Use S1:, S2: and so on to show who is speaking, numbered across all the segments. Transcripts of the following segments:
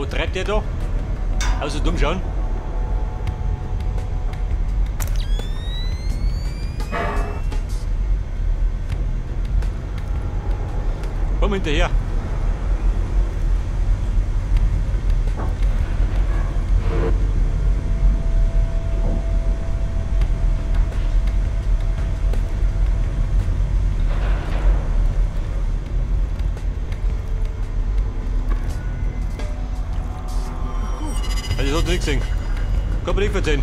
S1: Was treibt der da? Außer dumm schauen. Komm hinterher. Also, das hat nichts gesehen. Kann man nicht verzeihen.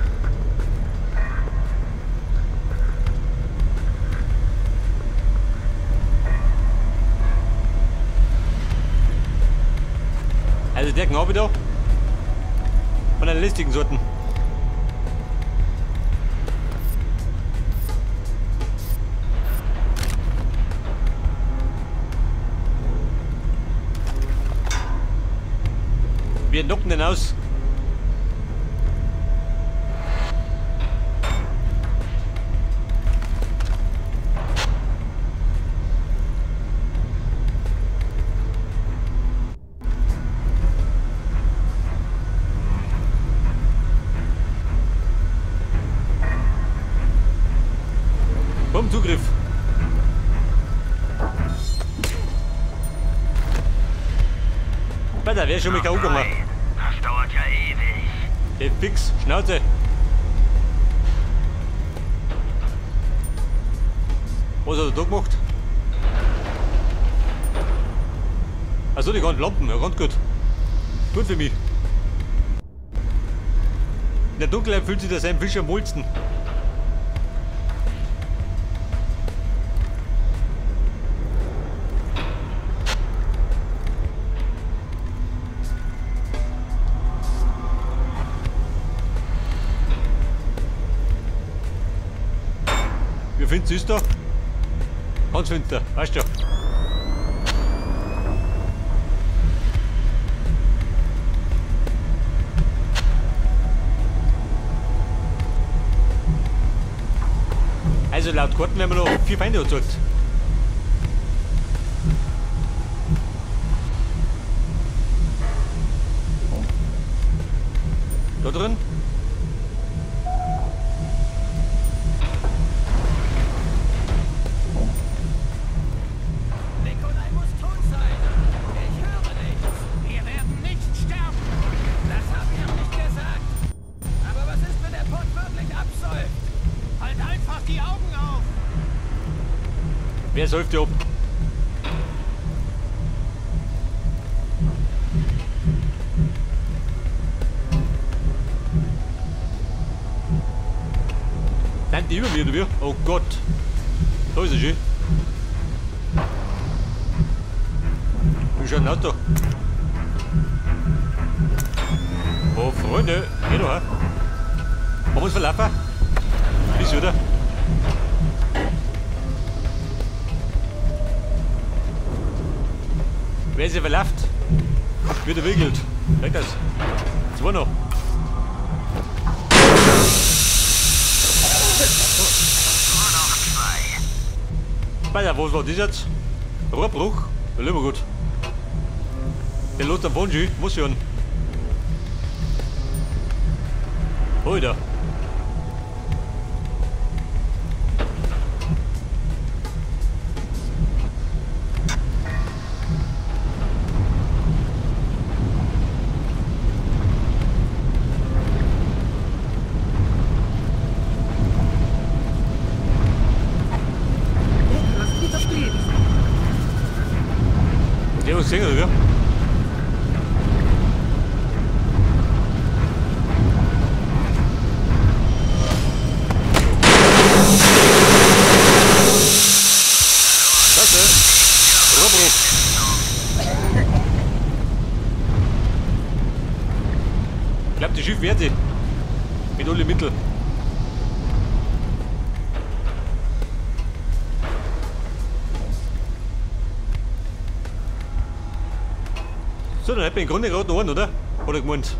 S1: Also der Knabe da von den listigen Sorten. Wir knocken den aus. Komm, Zugriff. Da wäre schon mit K.O. gemacht.
S2: Das dauert ja ewig.
S1: Der Fix, Schnauze. Was hat er da gemacht? Achso, die ganzen Lampen, ja ganz gut. Gut für mich. In der Dunkelheit fühlt sich der sein Fisch am wohlsten. Wie findest du es da? Ganz finster, weißt du. Also laut Karten werden wir noch 4 Feinde erzeugt. Da drin?
S3: Nikolai muss tot sein. Ich höre nichts. Wir werden nicht sterben. Das hab ich nicht gesagt. Aber was ist, wenn der Pott wirklich absäuft? Halt einfach die Augen auf.
S1: Wer säuft dir ab? Sind die über mir oder wie? Oh Gott. Da ist er schön. Wie schaut denn aus da? Oh Freunde, geh doch her. Haben wir uns verlaufen? Bis wieder. Wer sich verläuft, wird erwickelt. Weg das. 2 noch. Alter, was war das jetzt? Rohrbruch? Ja, lieber gut. Der lässt am Bungee, muss hören. Alter. Der was gesehen, oder wie? Klasse. Rohrbruch. Ich glaube, das Schiff wehrt sich. Mit allen Mitteln. So, dann hätten wir im Grunde gerade noch einen, oder? Hat er gemeint.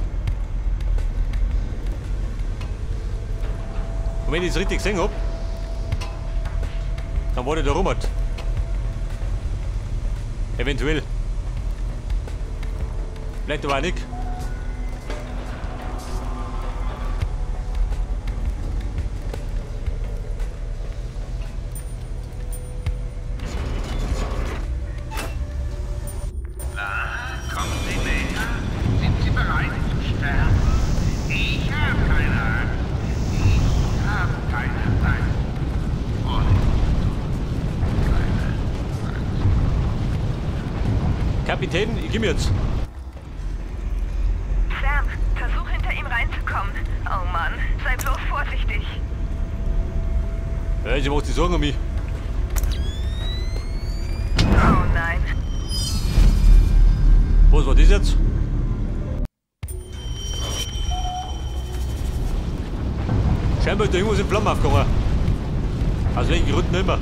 S1: Und wenn ich es richtig gesehen habe, dann war der da Robert. Eventuell. Vielleicht aber auch nicht.
S2: Kommen Sie näher? Sind Sie bereit zu sterben? Ich habe keine Angst. Ich habe keine Angst. Und keine Angst.
S1: Kapitän, ich geh mir jetzt.
S4: Sam, versuch hinter ihm reinzukommen. Oh Mann, sei bloß vorsichtig.
S1: Ja, sie macht die Sorgen um mich.
S4: Oh nein.
S1: Was war das jetzt? Scheinbar ist da irgendwas in Flammen aufgegangen. Aus welchen Gründen immer.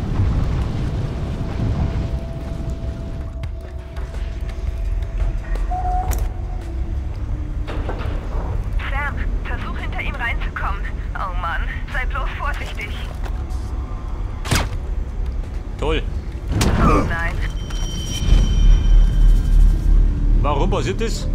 S4: Sam, versuch hinter ihm reinzukommen. Oh Mann, sei bloß vorsichtig.
S1: Toll.
S4: Oh nein.
S1: Warum passiert das?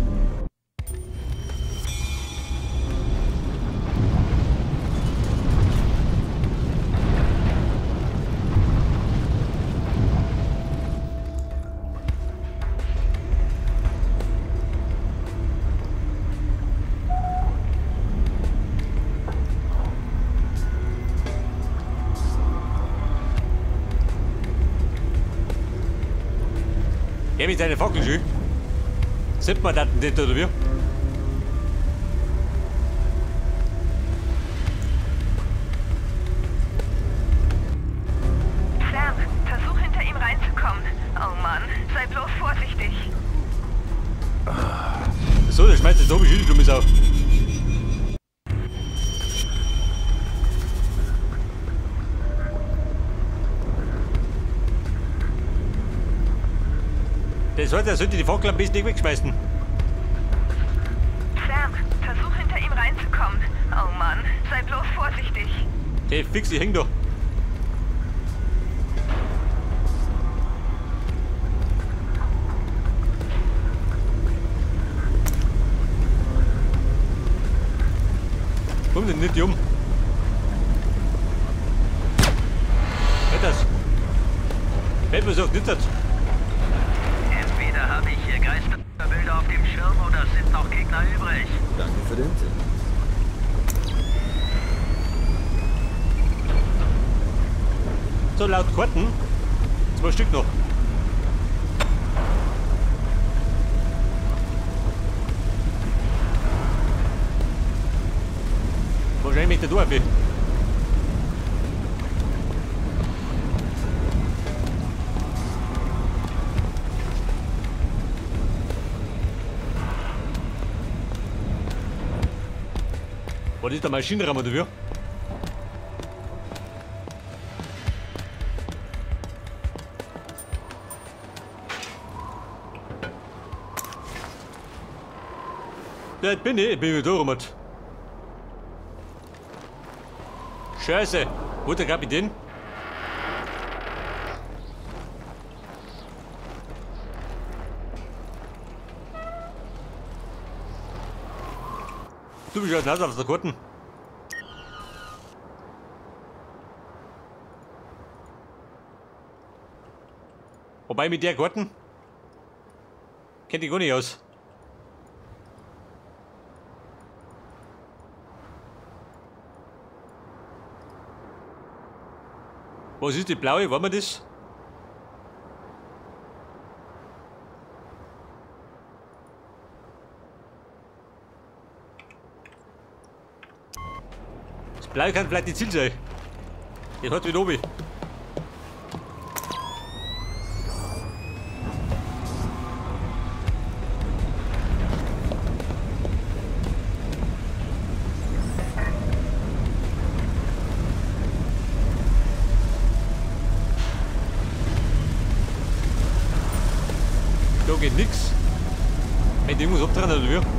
S1: Geh mit deinen Fackeln schön. Sieht man das nicht, oder wie?
S4: Sam, versuch hinter ihm reinzukommen. Oh Mann, sei bloß vorsichtig.
S1: So, der schmeißt jetzt oben Schilde, du bist auch. Das heißt, er sollte die Fackel am besten nicht wegschmeißen.
S4: Sam, versuch hinter ihm reinzukommen. Oh Mann, sei bloß vorsichtig.
S1: Okay, fix, ich häng da. Komm denn nicht um. Hört das? Wer sagt nicht das?
S2: Entweder habe ich hier Geisterbilder auf dem Schirm oder es sind noch Gegner übrig.
S5: Danke für den Tipp.
S1: So laut Karten. 2 Stück noch. Wahrscheinlich mit der Dorf. Was ist der Maschinenraum oder wie? Ja, ich bin wieder da rum. Scheiße, wo ist der Kapitän? Du bist ja nass auf der Karten. Wobei mit der Karten kennt ich gar nicht aus. Was ist die blaue? War mir das? Das blaue kann vielleicht die Ziel sein. Die hat wieder oben. Da geht nix. Wenn die irgendwas abtrennen oder wie?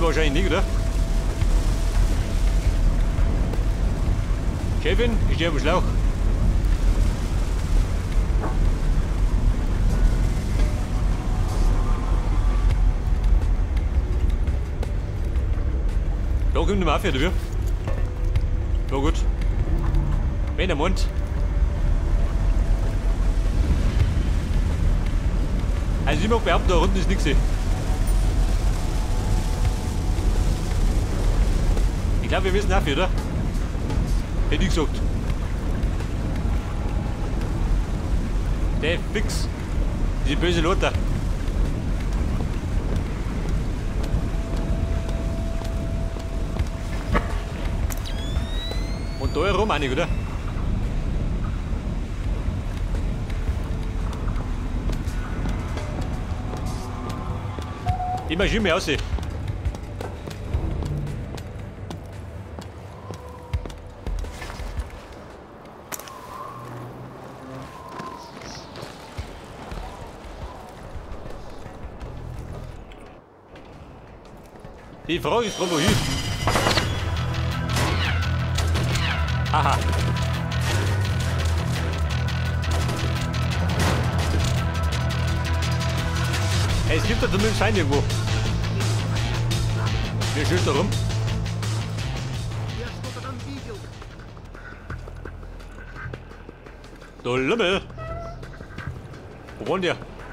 S1: wahrscheinlich nicht, oder? Kevin, ich stehe am Schlauch. Da kommt der Mafia dafür. Ja gut. Wenn er meint. Also ich mag behaupten, da unten ist nichts. Ich glaube, wir wissen auch, oder? Hätte ich gesagt. Der fix. Diese böse Lothar. Und da herum auch nicht, oder? Ich marschiere mich aus. Die Frage ist, wohin? Aha. Es gibt da zumindest Schein irgendwo. Wir schießen da rum. Du Lümmel! Wo wohnt ihr?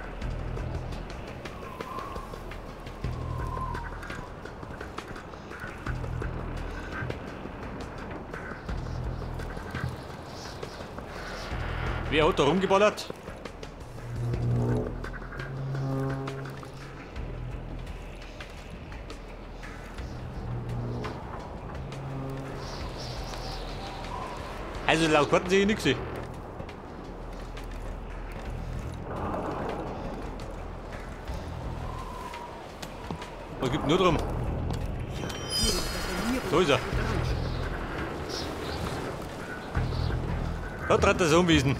S1: Wer hat da rumgeballert? Also laut Karten sehe ich nichts. Was gibt nur drum? Da ist er. Da trat er so umwiesen.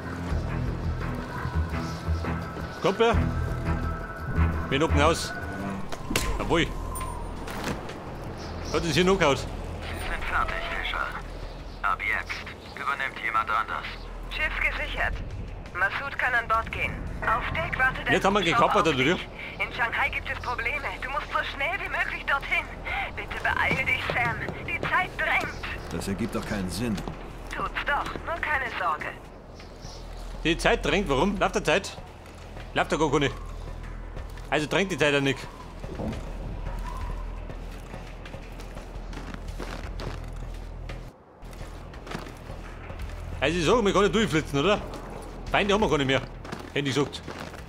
S1: Kommt er? Bin oben aus. Jawohl. Hat uns hier noch gehauen.
S2: Sie sind fertig, Fischer. Ab jetzt übernimmt jemand anders.
S4: Schiff gesichert. Massoud kann an Bord gehen. Auf Deck wartet ein
S1: Jetzt haben wir
S4: Hubschrauber
S1: gekappert,
S4: auf
S1: oder?
S4: dich. In Shanghai gibt es Probleme. Du musst so schnell wie möglich dorthin. Bitte beeil dich, Sam. Die Zeit drängt.
S5: Das ergibt doch keinen Sinn.
S4: Tut's doch. Nur keine Sorge.
S1: Die Zeit drängt, warum? Läuft der Zeit? Läuft da gar keine. Also drängt die Zeit ja nicht. Also ich sage, wir können durchflitzen, oder? Feinde haben wir gar nicht mehr. Hätte ich gesagt.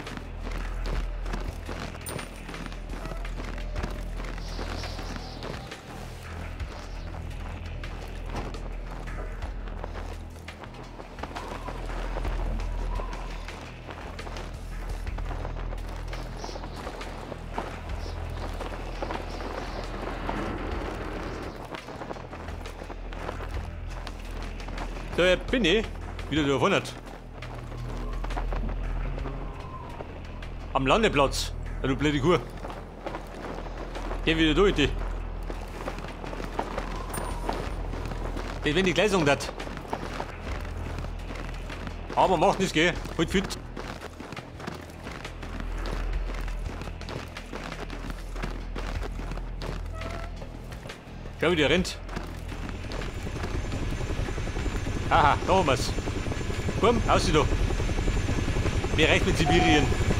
S1: Da bin ich wieder da vorne. Am Landeplatz. Ja, du blöde Kuh. Geh wieder durch, die. Das wenn die Gleisung dat. Aber macht nichts, gell? Halt fit. Schau, wie der rennt. Aha, da haben wir's. Komm, aus da. Mir reicht mit Sibirien.